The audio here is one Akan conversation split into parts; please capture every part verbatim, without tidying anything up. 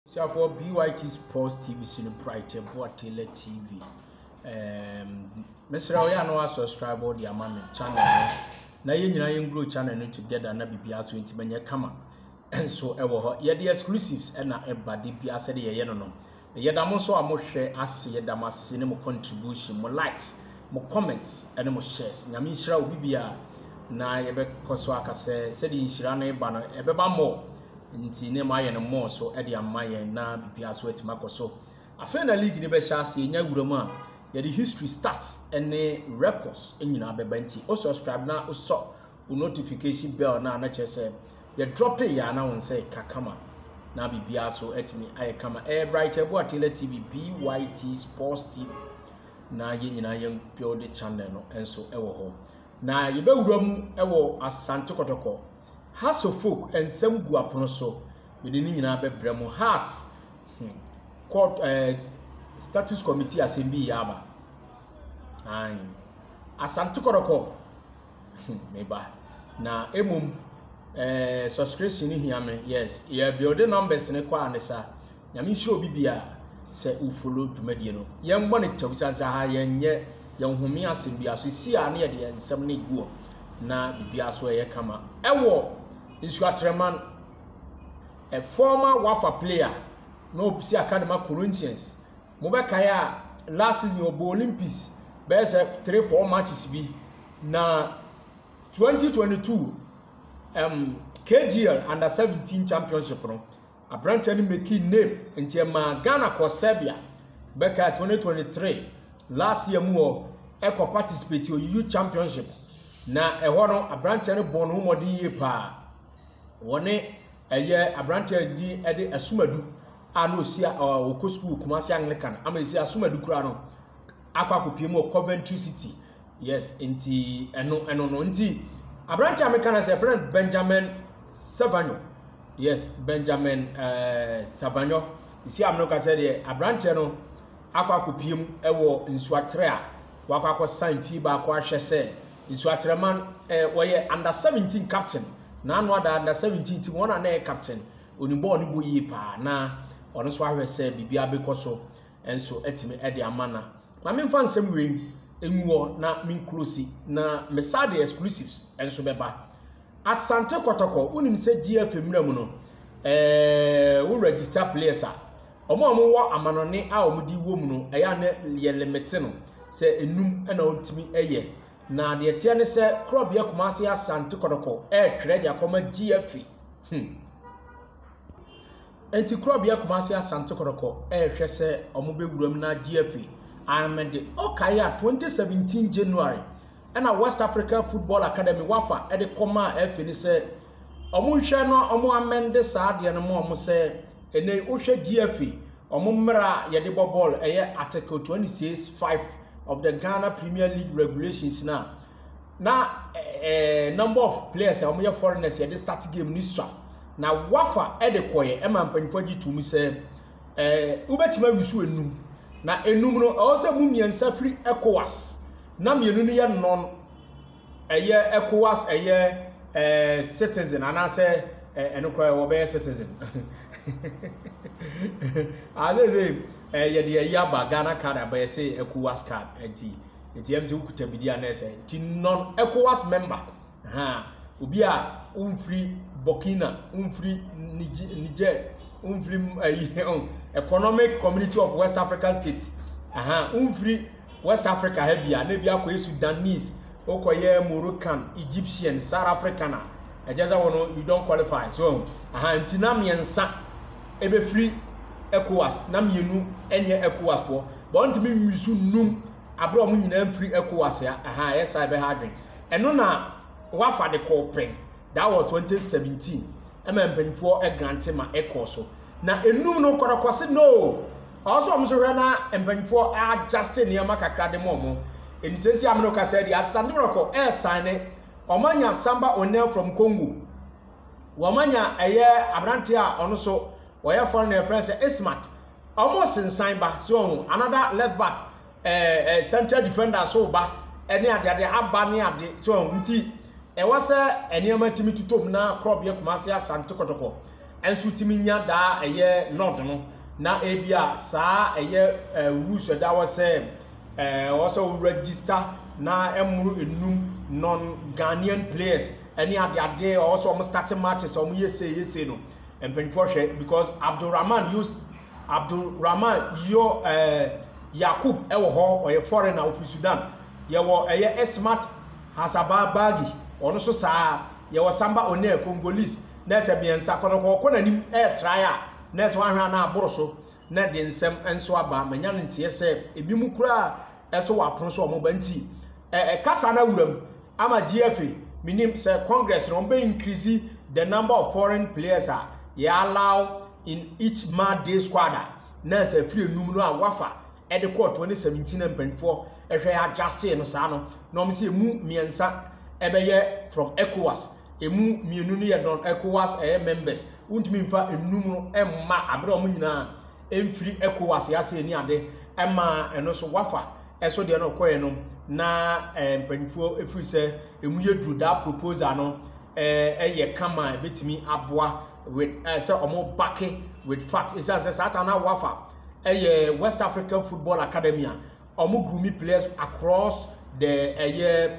So for B Y T Sports T V, Sinu Pride, Boatele T V. Um, Mister Oya no subscribe to the Amami channel. Na ye nyina ye grow channel no together na bibia so ntibanya kama. And so ewo ho ye the exclusives e na eba de bia se de ye no no. Ye da mo so amohwe ase ye da mase ne mo contribution, mo likes, mo comments, and mo shares. Nyame nhira obi bia na ye be koso akase se de nhira no eba no e be ba mo. Nti ne ma ye no mo so e de amma ye na bibia so etima koso. Afa na league ne be sha ase nya wuramu a ye the history stats and records enyina beba nti o subscribe na o so o notification bell na na chese ye drop it ya na won say kakama na bibia so etimi aye kama e brighter Boatele T V B Y T Sports T V na ye nyina ye build channel no enso ewo ho na ye be wuram ewo Asante Kotoko Haso folk ensem gu apono so me ni nyina be bremo has hmm. court eh status committee assembly yaba ai Asante Kotoko meba na emum eh subscription here me yes yeah build numbers ne kwa anisa nyame hiro bibia se u follow dwumadie no yen monitor bisanza ha yen ye yen home assembly aso si a na ye de ensem ne guo na bibia so ye kama ewo nsu atreman a former Wafa player no si academy Corinthians mo be kaya last season obo Olympics be say three four matches bi na twenty twenty-two um K G L under seventeen championship no abrante ni make name enti ma Ghana ko Serbia be kaya twenty twenty-three last year mu e ko participate o youth championship na e ho no abrante ni bon ho modin ye pa woni eye abrante di e de asumadu ano sia o school Kumasi Anglican ama sia asumadu kura no akwa kopiem o Coventry City yes enti eno eno no enti abrante American say friend Benjamin Savanyo yes Benjamin eh Savanyo isi amno ka say de abrante no akwa kopiem ewo nsuatre a wakwa ko sign fee ba akwa hwe say nsuatre man eh woye under seventeen captain na anu ada under seventeen team one na captain onimbo oni boyi pa na ono so ahwe say bibia bekoso enso etimi e de amana ma me mfa nsem we enwuo na min close na mesade exclusives enso beba Asante Kotoko unim se G F mra no eh wo register players a omo omo wo amanone a omo di wo mu no eya na ye limit no se enum e na otimi eye na de tie ne se club ya Kumasi Asante Kotoko e twere de akoma G F hmm enti club ya Kumasi Asante Kotoko e hwe se omo bewuram na G F amede okaya twenty seventeen January and a West African Football Academy Wafa e de koma e fi ni se omo hwe no omo amende saade no mo omo se ene o hwe G F omo mra ye de ball eye article twenty-six five of the Ghana Premier League regulations na na eh, number of players omo ye foreigners ye de start game ni so na Wafa e de koye e ma mpanifo gi tumi se eh ubetima wisu enum na enum no o se mu miensa free ECOWAS na mienu no ye non eye ECOWAS eye eh citizen ana se enokwa wo be citizen aleze eh ye de yaba Ghana card aba se ECOWAS card enti enti em se ukuta bidia na se ti non ECOWAS member ha obi a umfree Burkina umfree Niger umfree Economic Community of West African States aha umfree West Africa hebia na bia ko Sudanese okoye Moroccan Egyptian South African ejaza wono you don't qualify so aha ntina miensa ebe free ECOWAS na mienu enye ECOWAS for but ntimi misu num abro mu nyina free ECOWAS ya aha yes I be hadwen eno na Wafa de kopen that was twenty seventeen ema mpanifo e grante ma ECOWAS na enum no korokose no also am so na mpanifo a just near makakra de momo enisesi amno ka say the Asante Kotoko e sign omanya Samba Onel from Congo womanya eye abrante a ono so woye foreign friends Ismat almost in sign ba so another left back eh central defender so ba ene ade ade aba ne ade so nti e wase eniama timi tutom na club ye Kumasi Asante Kotoko enso timi nya da eye nod no na ebia saa eye rules da wo say eh also register na emuru enum non Ghanaian players any ade ade also am starting matches om yese yese no empenfo hwe because Abdulrahman use Abdulrahman yo eh Yakub ewo ho oye foreigner of Sudan ye wo eye Smart Hasababagi ono so saa ye wo Samba One Congolese na se biensa kono ko nanim e try a na so ahwa na aboro so na de nsem enso aba manya ntie se ebi mu kura eso wa pon so omo banti e kasa na wuram ama G F A minim say Congress no be increase the number of foreign players are ye allow in each match day squad na say free enum no a wafa e de court twenty seventeen and twenty-four e hwe adjust no sa no no me say mu miensa e be ye from ECOWAS emu mienu no ye non ECOWAS e members untimi mfa enum no emma abre o nyina emfiri ECOWAS ya se ni ade emma eno so wafa eso de no koye no na empanifo efiri se emu ye dru that proposal no eh eye kama betimi aboa with uh, say omo backe with facts is as sata na wafa eye West African Football Academy omo grooming players across the eye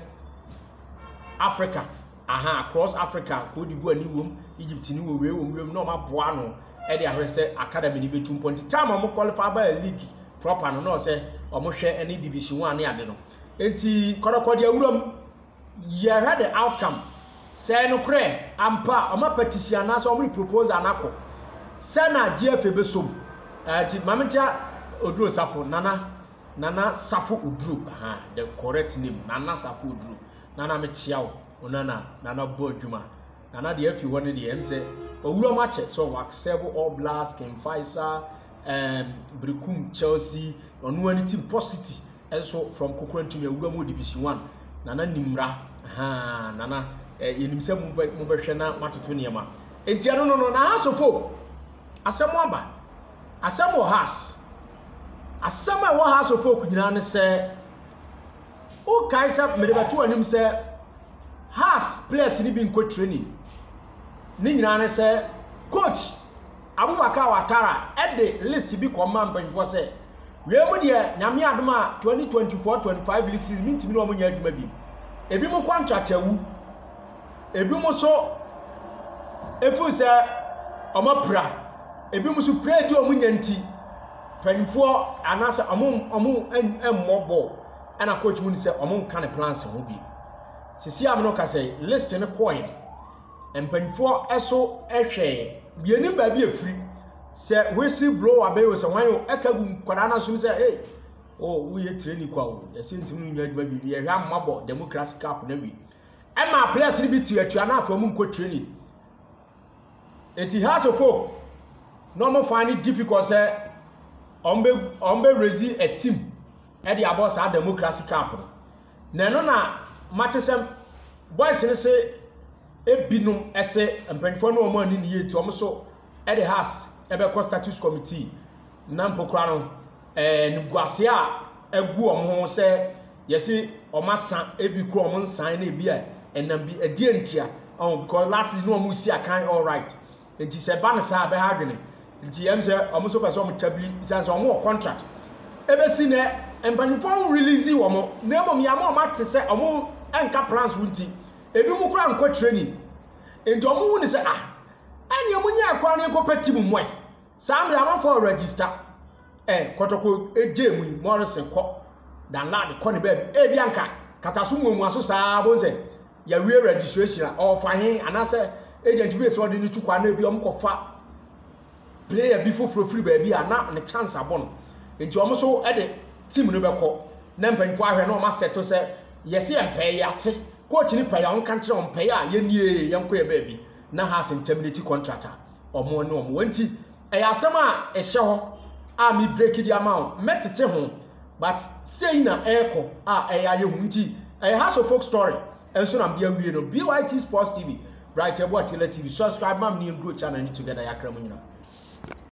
Africa aha across Africa Cote d'Ivoire ni wom Egypt ni wo we wom wom no ma boa no e de ahwe say academy ni betum point time omo qualify by league proper no no say omo hwe any division one ne ade no enti kodokodi awuram ye had the outcome say no kre ampa omo petition na so omo propose anako say na G F A besom enti mamencha Oduro Safo nana nana Safo Oduro aha the correct name nana Safo Oduro nana me chiao onana nana bodwuma nana de afi woni de em say owuro match so work several All Blacks Ken Faisal um Brikum Chelsea onu ani team Positive also from Kokorantum owuro mo division one nana nimra aha nana yenim se mo behwe na matoto niema enti ano no no na asofo asemo aba asemo has asemo wo has of folk nyina ne se o kaisa medebato anim se has players ni bi nko training ni nyina ne se coach Abubakar Watara at the list bi command banfo se we mu de nyame adoma twenty twenty-four twenty-five league season mintimi no mo nya aduma bi ebi mo contract awu ebi mo so efu se omo pra ebi mo so pray di omo nyanti panfo anasa omo omo emmobo ana coach mu ni se omo kan plans ho bi sisi am no ka say list ne coin empanfo eso ehwe bienim ba bi afiri se whistle blow abayo se wan ekagu kwada na so say hey oh we ye training kwa o ye se ntimi nyu aduma bi ye hwa mabo democracy cup na wi ema players ni bi tuatua na afa mu nko training eti has of folk no mo find it difficult say ombe ombe raise a team e dey about sa democracy cup na no na matchesem boys ni say ebinum ese empanfo no mo ani ni ye ti omo so e dey has e be co status committee na mpokra no eh nuguase a egu omo say yesi omasa ebi kro omo nsan na ebi a enam bi adie ntia oh because last season no omo si akan all right enti se ban sa be ha dwene enti em se omo so person omo tabli sense omo contract ebe si ne empanfo release omo na emo mi ama omo ate se omo enka plans wunti ebi mu kura nko training enti omo wu ni se ah ani omo nya akwa na ekopɛ team moy sam ya ma for register eh kotoko ejemu Morrison ko dan lad ko ne baby e bi anka kataso mu aso saa bo se ya we registration or fahin anase agent bi so de ni tukwa na bi omo kofa player bi foforo free baby ana ne chance abon enti omo so e de team no be ko na mpanfo ahwe na omo settle se yesi empɛ ya te coach ni pɛ ya on kan kire on pɛ ya ye nie ye nko ye baby na has indemnity contractor omo ne omo wanti e asem a e hye ho a mi break the amount metete ho but say na eko a e ya ye hunti e has a folk story enso na bia wie no B Y T Sports T V Bright Ebo Atela T V subscribe mam ni grow channel ni together yakra mu nyina.